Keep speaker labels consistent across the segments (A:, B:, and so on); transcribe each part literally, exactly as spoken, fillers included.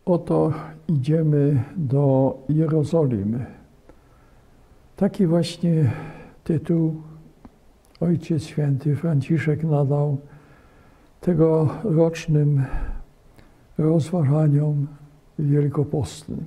A: Oto idziemy do Jerozolimy. Taki właśnie tytuł Ojciec Święty Franciszek nadał tegorocznym rozważaniom wielkopostnym.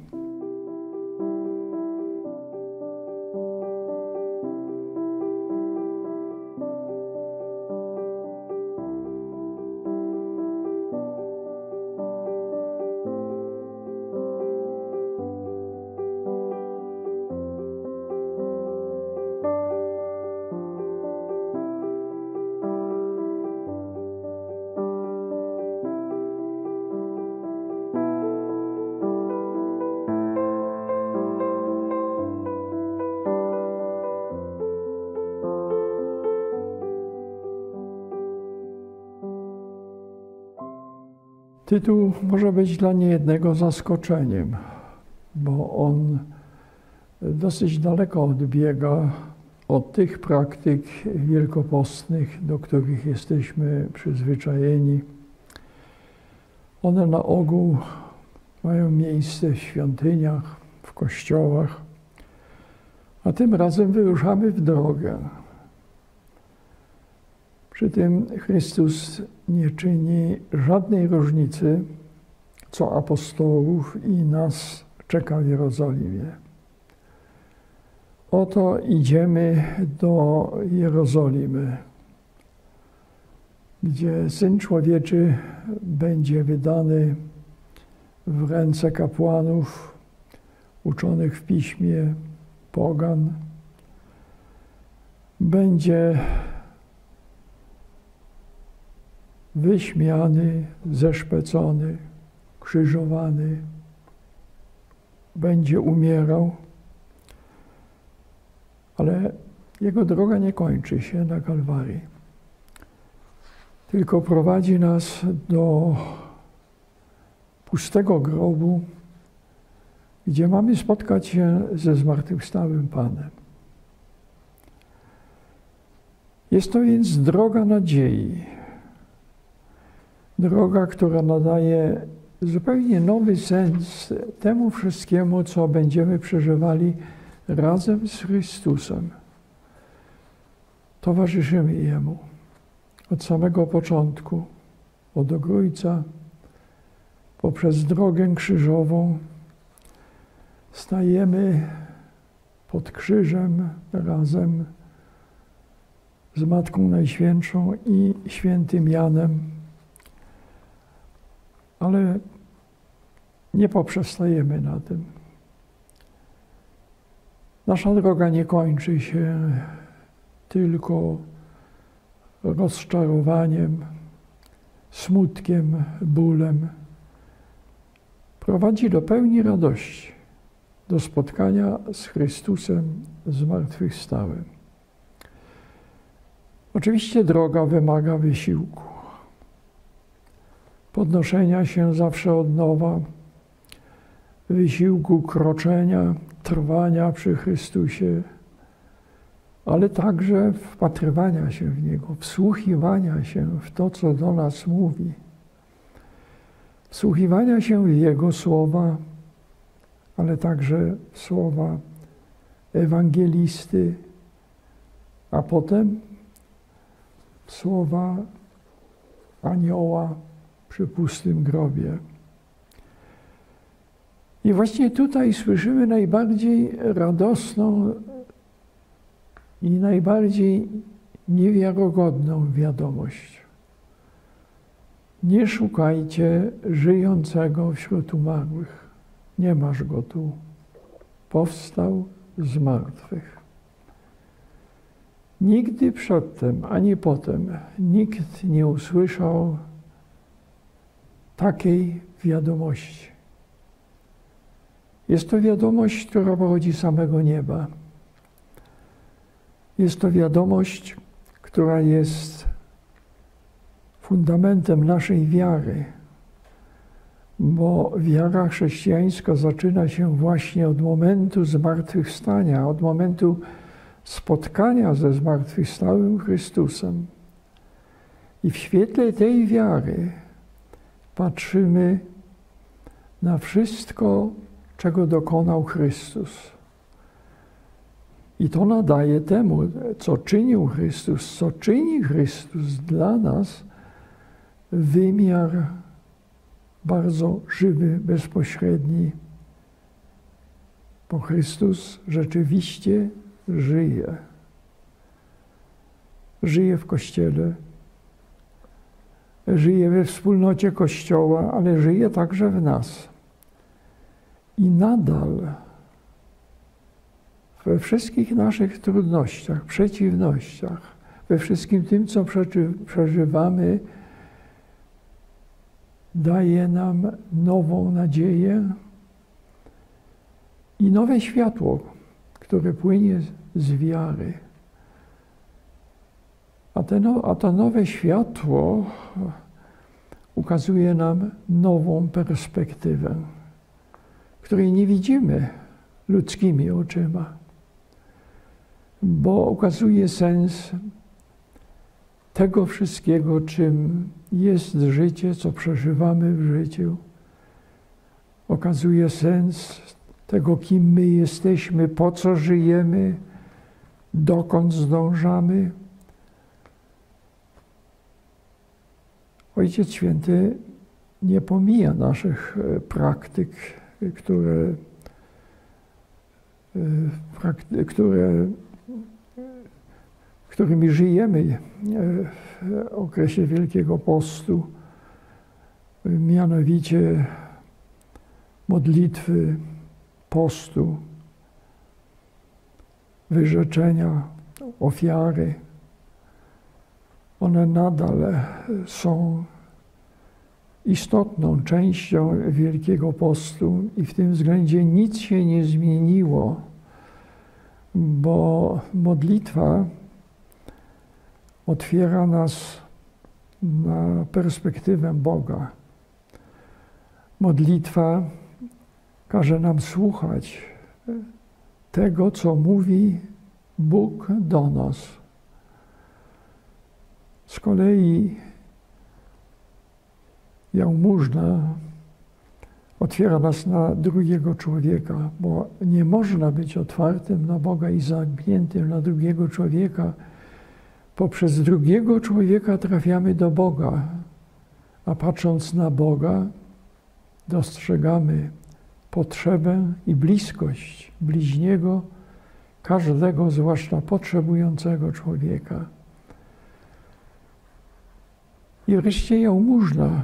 A: Tytuł może być dla niejednego zaskoczeniem, bo on dosyć daleko odbiega od tych praktyk wielkopostnych, do których jesteśmy przyzwyczajeni. One na ogół mają miejsce w świątyniach, w kościołach, a tym razem wyruszamy w drogę. Przy tym Chrystus nie czyni żadnej różnicy, co apostołów i nas czeka w Jerozolimie. Oto idziemy do Jerozolimy, gdzie Syn Człowieczy będzie wydany w ręce kapłanów, uczonych w piśmie, pogan. Będzie wyśmiany, zeszpecony, krzyżowany, będzie umierał, ale jego droga nie kończy się na Kalwarii, tylko prowadzi nas do pustego grobu, gdzie mamy spotkać się ze zmartwychwstałym Panem. Jest to więc droga nadziei. Droga, która nadaje zupełnie nowy sens temu wszystkiemu, co będziemy przeżywali razem z Chrystusem. Towarzyszymy Jemu od samego początku, od Ogrójca, poprzez drogę krzyżową. Stajemy pod krzyżem razem z Matką Najświętszą i świętym Janem. Ale nie poprzestajemy na tym. Nasza droga nie kończy się tylko rozczarowaniem, smutkiem, bólem. Prowadzi do pełni radości, do spotkania z Chrystusem zmartwychwstałym. Oczywiście droga wymaga wysiłku, podnoszenia się zawsze od nowa, wysiłku kroczenia, trwania przy Chrystusie, ale także wpatrywania się w Niego, wsłuchiwania się w to, co do nas mówi, wsłuchiwania się w Jego słowa, ale także w słowa ewangelisty, a potem w słowa anioła przy pustym grobie. I właśnie tutaj słyszymy najbardziej radosną i najbardziej niewiarygodną wiadomość. Nie szukajcie żyjącego wśród umarłych. Nie masz go tu. Powstał z martwych. Nigdy przedtem, ani potem nikt nie usłyszał takiej wiadomości. Jest to wiadomość, która pochodzi z samego nieba. Jest to wiadomość, która jest fundamentem naszej wiary, bo wiara chrześcijańska zaczyna się właśnie od momentu zmartwychwstania, od momentu spotkania ze zmartwychwstałym Chrystusem. I w świetle tej wiary patrzymy na wszystko, czego dokonał Chrystus. I to nadaje temu, co czynił Chrystus, co czyni Chrystus dla nas, wymiar bardzo żywy, bezpośredni. Bo Chrystus rzeczywiście żyje. Żyje w Kościele, żyje we wspólnocie Kościoła, ale żyje także w nas. I nadal we wszystkich naszych trudnościach, przeciwnościach, we wszystkim tym, co przeżywamy, daje nam nową nadzieję i nowe światło, które płynie z wiary. A, te no, a to nowe światło ukazuje nam nową perspektywę, której nie widzimy ludzkimi oczyma, bo ukazuje sens tego wszystkiego, czym jest życie, co przeżywamy w życiu. Okazuje sens tego, kim my jesteśmy, po co żyjemy, dokąd zdążamy. Ojciec Święty nie pomija naszych praktyk, które, które, którymi żyjemy w okresie Wielkiego Postu, mianowicie modlitwy, postu, wyrzeczenia, ofiary. One nadal są istotną częścią Wielkiego Postu i w tym względzie nic się nie zmieniło, bo modlitwa otwiera nas na perspektywę Boga. Modlitwa każe nam słuchać tego, co mówi Bóg do nas. Z kolei jałmużna otwiera nas na drugiego człowieka, bo nie można być otwartym na Boga i zamkniętym na drugiego człowieka. Poprzez drugiego człowieka trafiamy do Boga, a patrząc na Boga dostrzegamy potrzebę i bliskość bliźniego, każdego, zwłaszcza potrzebującego człowieka. I wreszcie jałmużna.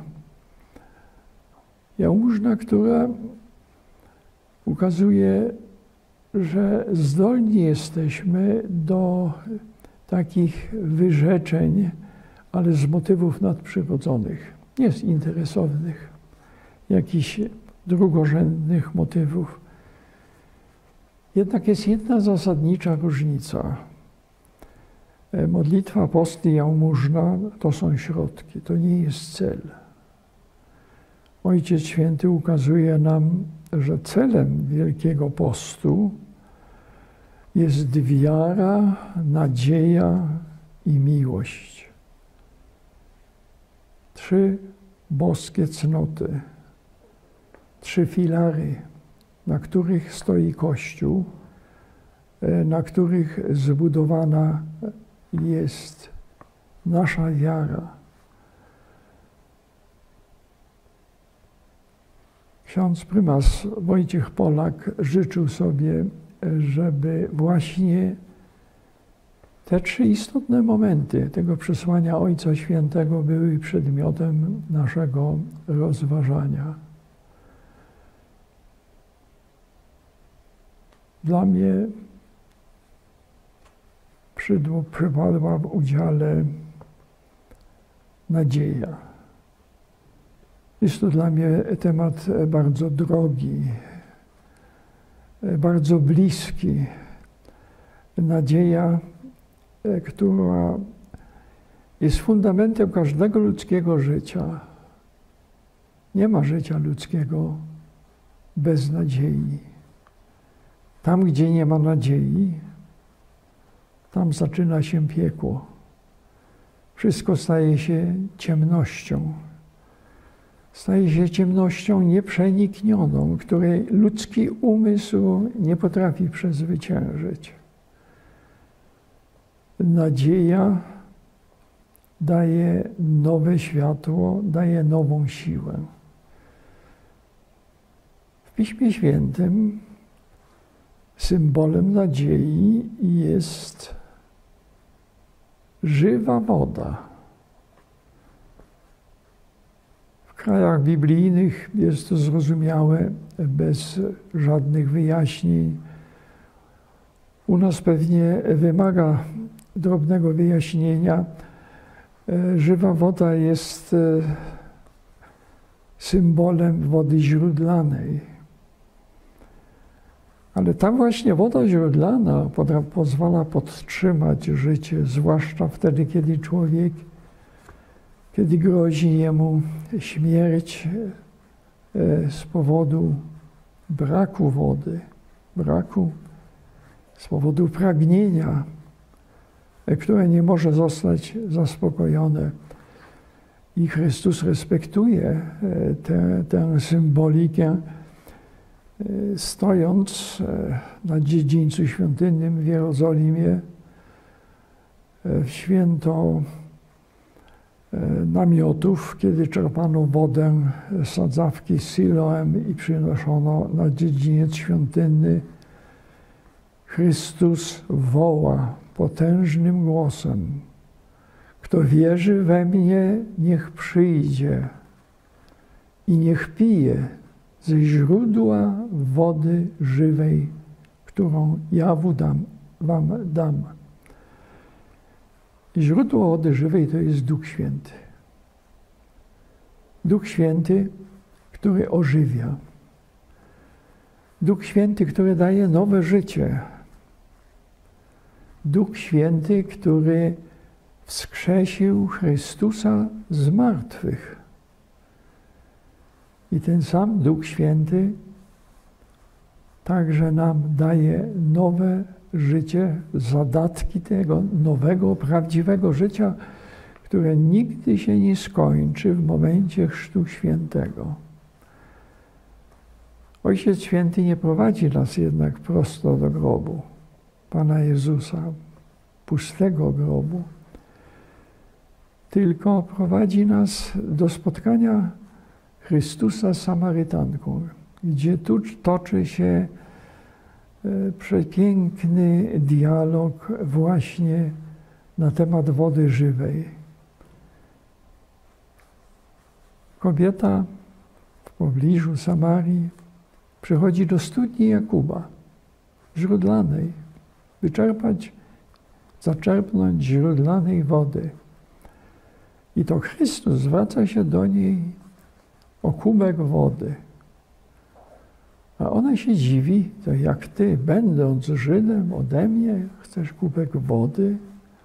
A: Jałmużna, która ukazuje, że zdolni jesteśmy do takich wyrzeczeń, ale z motywów nadprzyrodzonych, nie z interesownych, jakichś drugorzędnych motywów. Jednak jest jedna zasadnicza różnica. Modlitwa, post i jałmużna to są środki, to nie jest cel. Ojciec Święty ukazuje nam, że celem Wielkiego Postu jest wiara, nadzieja i miłość. Trzy boskie cnoty, trzy filary, na których stoi Kościół, na których zbudowana jest nasza wiara. Ksiądz prymas Wojciech Polak życzył sobie, żeby właśnie te trzy istotne momenty tego przesłania Ojca Świętego były przedmiotem naszego rozważania. Dla mnie przypadła w udziale nadzieja. Jest to dla mnie temat bardzo drogi, bardzo bliski. Nadzieja, która jest fundamentem każdego ludzkiego życia. Nie ma życia ludzkiego bez nadziei. Tam, gdzie nie ma nadziei, tam zaczyna się piekło. Wszystko staje się ciemnością. staje się ciemnością nieprzeniknioną, której ludzki umysł nie potrafi przezwyciężyć. Nadzieja daje nowe światło, daje nową siłę. W Piśmie Świętym symbolem nadziei jest żywa woda. W krajach biblijnych jest to zrozumiałe bez żadnych wyjaśnień. U nas pewnie wymaga drobnego wyjaśnienia. Żywa woda jest symbolem wody źródlanej. Ale ta właśnie woda źródlana pozwala podtrzymać życie, zwłaszcza wtedy, kiedy człowiek, kiedy grozi jemu śmierć z powodu braku wody, braku, z powodu pragnienia, które nie może zostać zaspokojone. I Chrystus respektuje tę, tę symbolikę, stojąc na dziedzińcu świątynnym w Jerozolimie w święto namiotów, kiedy czerpano wodę z sadzawki Siloem i przynoszono na dziedziniec świątynny. Chrystus woła potężnym głosem: kto wierzy we mnie, niech przyjdzie i niech pije ze źródła wody żywej, którą ja dam, wam dam. I źródło wody żywej to jest Duch Święty. Duch Święty, który ożywia. Duch Święty, który daje nowe życie. Duch Święty, który wskrzesił Chrystusa z martwych. I ten sam Duch Święty także nam daje nowe życie, zadatki tego nowego, prawdziwego życia, które nigdy się nie skończy w momencie Chrztu Świętego. Ojciec Święty nie prowadzi nas jednak prosto do grobu Pana Jezusa, pustego grobu, tylko prowadzi nas do spotkania Chrystusa z Samarytanką, gdzie tu toczy się przepiękny dialog właśnie na temat wody żywej. Kobieta w pobliżu Samarii przychodzi do studni Jakuba, źródlanej, wyczerpać, zaczerpnąć źródlanej wody. I to Chrystus zwraca się do niej o kubek wody. A ona się dziwi, to jak ty, będąc Żydem, ode mnie chcesz kubek wody?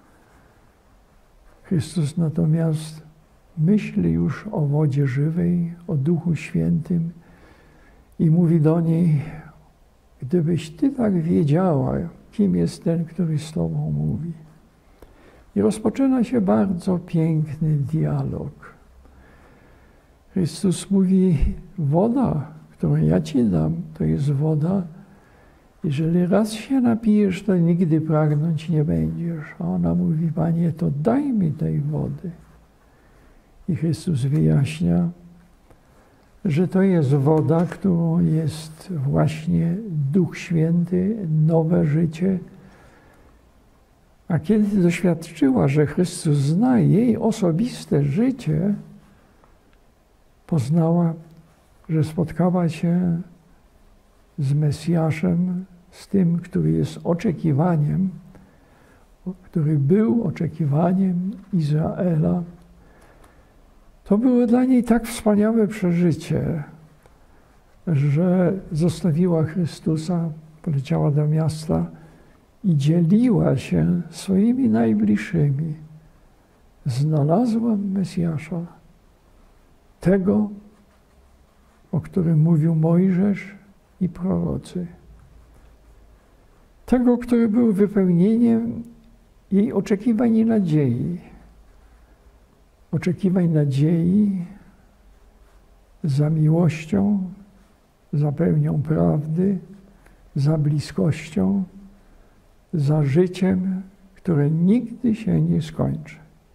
A: Chrystus natomiast myśli już o wodzie żywej, o Duchu Świętym i mówi do niej: gdybyś ty tak wiedziała, kim jest ten, który z tobą mówi. I rozpoczyna się bardzo piękny dialog. Chrystus mówi: woda, którą ja ci dam, to jest woda. Jeżeli raz się napijesz, to nigdy pragnąć nie będziesz. A ona mówi: Panie, to daj mi tej wody. I Chrystus wyjaśnia, że to jest woda, którą jest właśnie Duch Święty, nowe życie. A kiedy doświadczyła, że Chrystus zna jej osobiste życie, poznała, że spotkała się z Mesjaszem, z tym, który jest oczekiwaniem, który był oczekiwaniem Izraela. To było dla niej tak wspaniałe przeżycie, że zostawiła Chrystusa, poleciała do miasta i dzieliła się swoimi najbliższymi. Znalazłam Mesjasza, tego, o którym mówił Mojżesz i prorocy. Tego, który był wypełnieniem jej oczekiwań i nadziei. Oczekiwań nadziei za miłością, za pełnią prawdy, za bliskością, za życiem, które nigdy się nie skończy.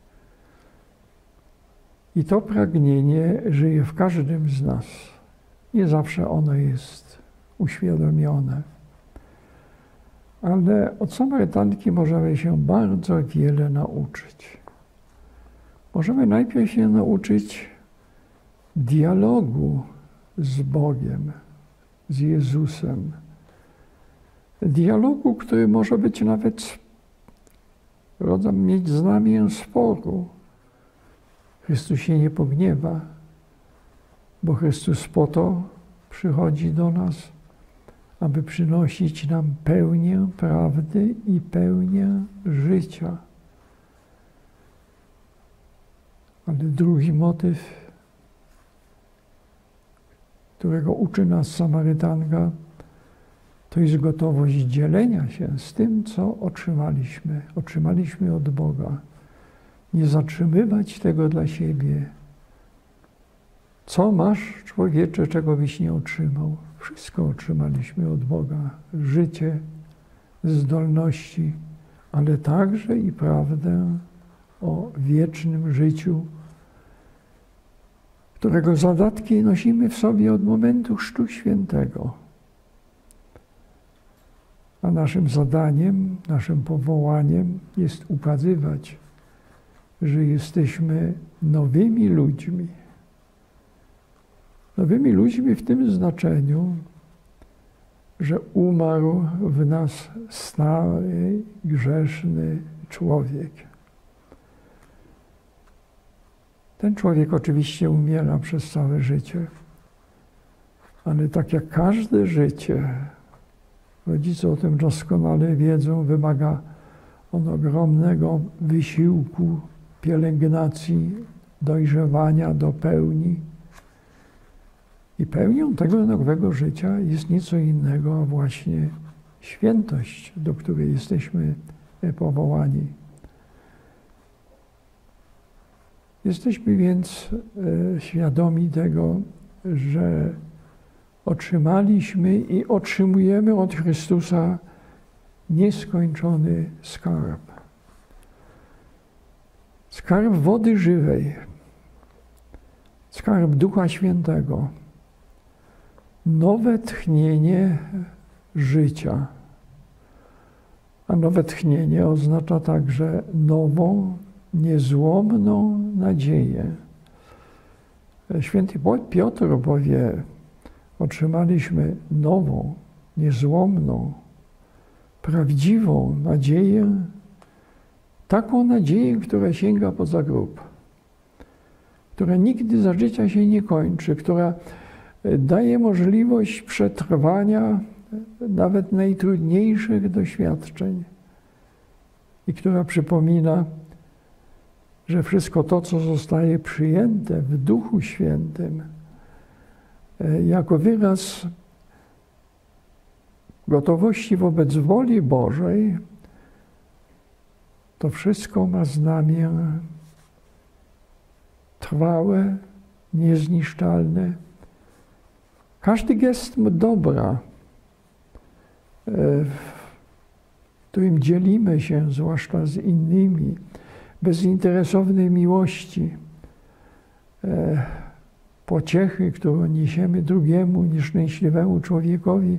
A: I to pragnienie żyje w każdym z nas. Nie zawsze ono jest uświadomione. Ale od Samarytanki możemy się bardzo wiele nauczyć. Możemy najpierw się nauczyć dialogu z Bogiem, z Jezusem. Dialogu, który może być nawet rodem mieć znamię sporu. Chrystus się nie pogniewa, bo Chrystus po to przychodzi do nas, aby przynosić nam pełnię prawdy i pełnię życia. Ale drugi motyw, którego uczy nas Samarytanka, to jest gotowość dzielenia się z tym, co otrzymaliśmy. Otrzymaliśmy od Boga. Nie zatrzymywać tego dla siebie. Co masz, człowiecze, czego byś nie otrzymał? Wszystko otrzymaliśmy od Boga. Życie, zdolności, ale także i prawdę o wiecznym życiu, którego zadatki nosimy w sobie od momentu Chrztu Świętego. A naszym zadaniem, naszym powołaniem jest ukazywać, że jesteśmy nowymi ludźmi. Nowymi ludźmi w tym znaczeniu, że umarł w nas stary, grzeszny człowiek. Ten człowiek oczywiście umiera przez całe życie, ale tak jak każde życie, rodzice o tym doskonale wiedzą, wymaga on ogromnego wysiłku, pielęgnacji, dojrzewania do pełni. I pełnią tego nowego życia jest nieco innego, a właśnie świętość, do której jesteśmy powołani. Jesteśmy więc e, świadomi tego, że otrzymaliśmy i otrzymujemy od Chrystusa nieskończony skarb. Skarb wody żywej, skarb Ducha Świętego, nowe tchnienie życia. A nowe tchnienie oznacza także nową, niezłomną nadzieję. Święty Piotr powie, otrzymaliśmy nową, niezłomną, prawdziwą nadzieję, taką nadzieję, która sięga poza grób, która nigdy za życia się nie kończy, która daje możliwość przetrwania nawet najtrudniejszych doświadczeń i która przypomina, że wszystko to, co zostaje przyjęte w Duchu Świętym, jako wyraz gotowości wobec woli Bożej, to wszystko ma znamię trwałe, niezniszczalne. Każdy gest dobra, w którym dzielimy się, zwłaszcza z innymi, bezinteresownej miłości, pociechy, którą niesiemy drugiemu, nieszczęśliwemu człowiekowi,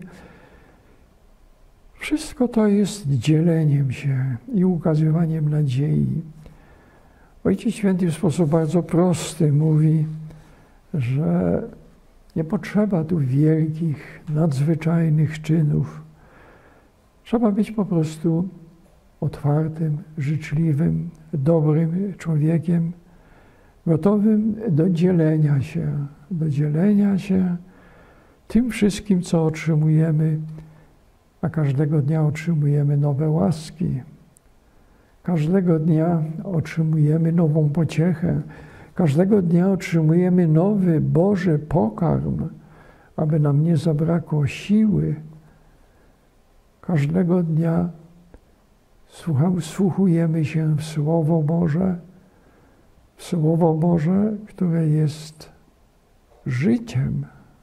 A: wszystko to jest dzieleniem się i ukazywaniem nadziei. Ojciec Święty w sposób bardzo prosty mówi, że nie potrzeba tu wielkich, nadzwyczajnych czynów. Trzeba być po prostu otwartym, życzliwym, dobrym człowiekiem, gotowym do dzielenia się, do dzielenia się tym wszystkim, co otrzymujemy, a każdego dnia otrzymujemy nowe łaski. Każdego dnia otrzymujemy nową pociechę. Każdego dnia otrzymujemy nowy Boży pokarm, aby nam nie zabrakło siły. Każdego dnia wsłuchujemy się w Słowo Boże, w Słowo Boże, które jest życiem.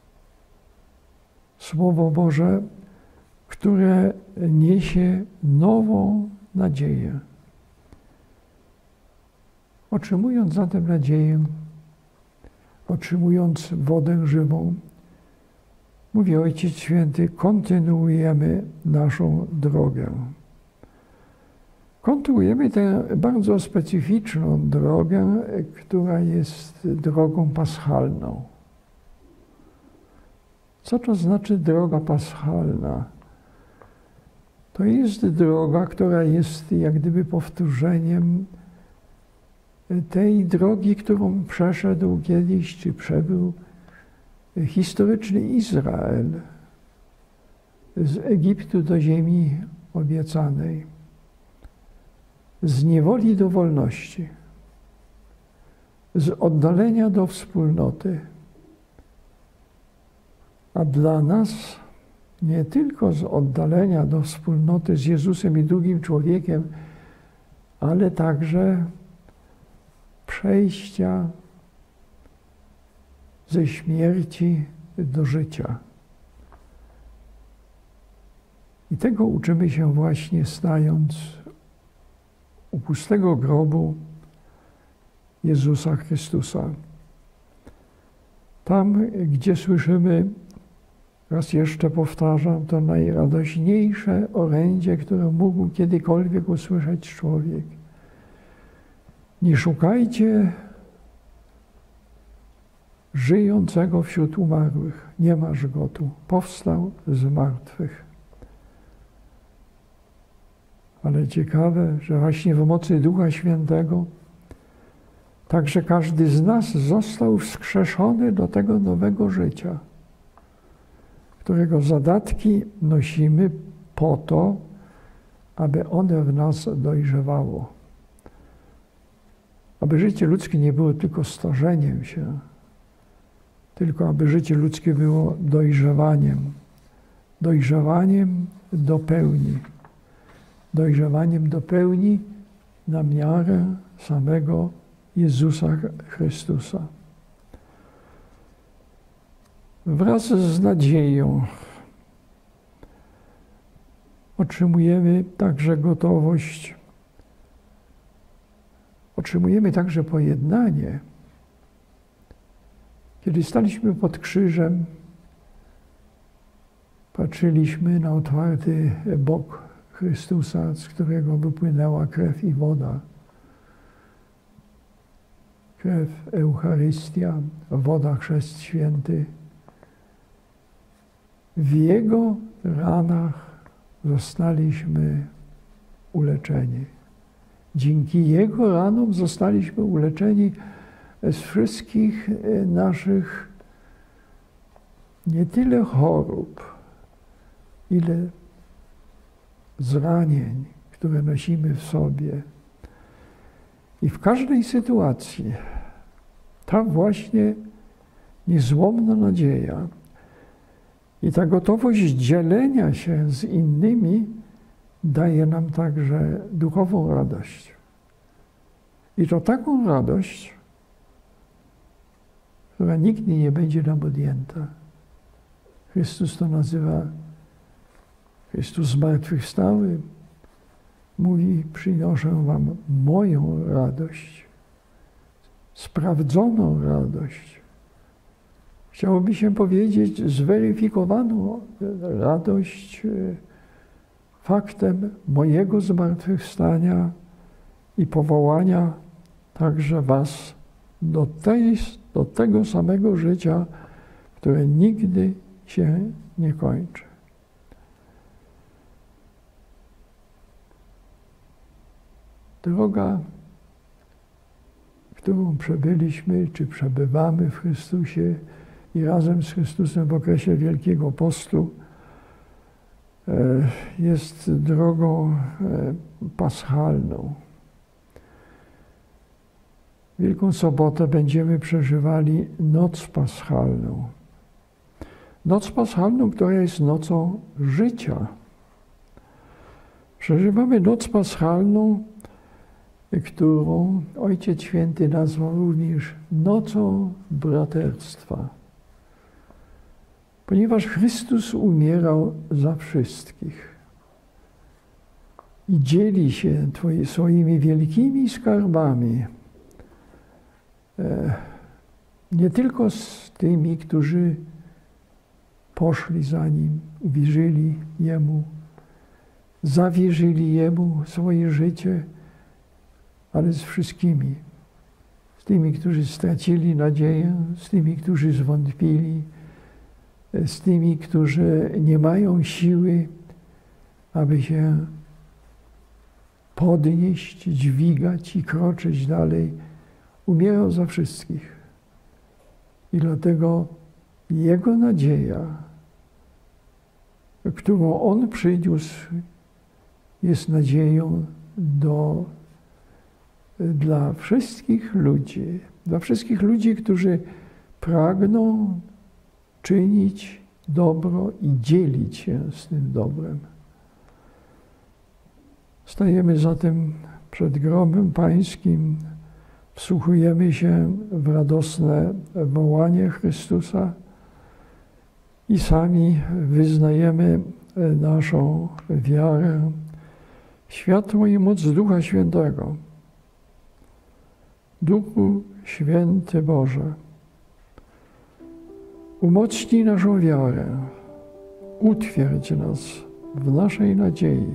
A: Słowo Boże, które niesie nową nadzieję. Otrzymując zatem nadzieję, otrzymując wodę żywą, mówi Ojciec Święty, kontynuujemy naszą drogę. Kontynuujemy tę bardzo specyficzną drogę, która jest drogą paschalną. Co to znaczy droga paschalna? To jest droga, która jest jak gdyby powtórzeniem tej drogi, którą przeszedł kiedyś, czy przebył historyczny Izrael z Egiptu do ziemi obiecanej, z niewoli do wolności, z oddalenia do wspólnoty. A dla nas nie tylko z oddalenia do wspólnoty z Jezusem i drugim człowiekiem, ale także przejścia ze śmierci do życia. I tego uczymy się właśnie stając u pustego grobu Jezusa Chrystusa. Tam, gdzie słyszymy, raz jeszcze powtarzam, to najradośniejsze orędzie, które mógł kiedykolwiek usłyszeć człowiek. Nie szukajcie żyjącego wśród umarłych. Nie masz go tu. Powstał z martwych. Ale ciekawe, że właśnie w mocy Ducha Świętego także każdy z nas został wskrzeszony do tego nowego życia, którego zadatki nosimy po to, aby one w nas dojrzewało. Aby życie ludzkie nie było tylko starzeniem się, tylko aby życie ludzkie było dojrzewaniem. Dojrzewaniem do pełni. Dojrzewaniem do pełni na miarę samego Jezusa Chrystusa. Wraz z nadzieją otrzymujemy także gotowość, otrzymujemy także pojednanie. Kiedy staliśmy pod krzyżem, patrzyliśmy na otwarty bok Chrystusa, z którego wypłynęła krew i woda. Krew Eucharystia, woda chrzest święty. W Jego ranach zostaliśmy uleczeni. Dzięki Jego ranom zostaliśmy uleczeni z wszystkich naszych nie tyle chorób, ile zranień, które nosimy w sobie. I w każdej sytuacji ta właśnie niezłomna nadzieja i ta gotowość dzielenia się z innymi daje nam także duchową radość. I to taką radość, która nigdy nie będzie nam odjęta. Chrystus to nazywa, Chrystus zmartwychwstały, mówi, przynoszę wam moją radość, sprawdzoną radość. Chciałoby się powiedzieć zweryfikowaną radość faktem mojego zmartwychwstania i powołania także was do, tej, do tego samego życia, które nigdy się nie kończy. Droga, którą przebyliśmy, czy przebywamy w Chrystusie i razem z Chrystusem w okresie Wielkiego Postu, jest drogą paschalną. Wielką Sobotę będziemy przeżywali Noc Paschalną. Noc Paschalną, która jest nocą życia. Przeżywamy Noc Paschalną, którą Ojciec Święty nazwał również nocą braterstwa. Ponieważ Chrystus umierał za wszystkich i dzieli się twoimi, swoimi wielkimi skarbami e, nie tylko z tymi, którzy poszli za Nim, uwierzyli Jemu, zawierzyli Jemu swoje życie, ale z wszystkimi. Z tymi, którzy stracili nadzieję, z tymi, którzy zwątpili, z tymi, którzy nie mają siły, aby się podnieść, dźwigać i kroczyć dalej. Umierał za wszystkich. I dlatego Jego nadzieja, którą On przyniósł, jest nadzieją do, dla wszystkich ludzi, dla wszystkich ludzi, którzy pragną czynić dobro i dzielić się z tym dobrem. Stajemy zatem przed grobem Pańskim, wsłuchujemy się w radosne wołanie Chrystusa i sami wyznajemy naszą wiarę, światło i moc Ducha Świętego. Duchu Święty Boże, umocnij naszą wiarę, utwierdź nas w naszej nadziei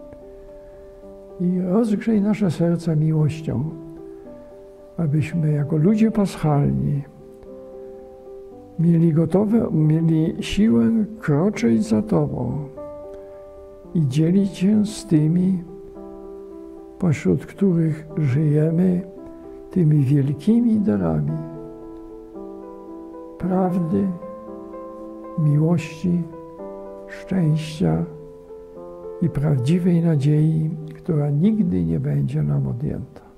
A: i rozgrzej nasze serca miłością, abyśmy jako ludzie paschalni mieli gotowe, mieli siłę kroczyć za Tobą i dzielić się z tymi, pośród których żyjemy, tymi wielkimi darami prawdy, miłości, szczęścia i prawdziwej nadziei, która nigdy nie będzie nam odjęta.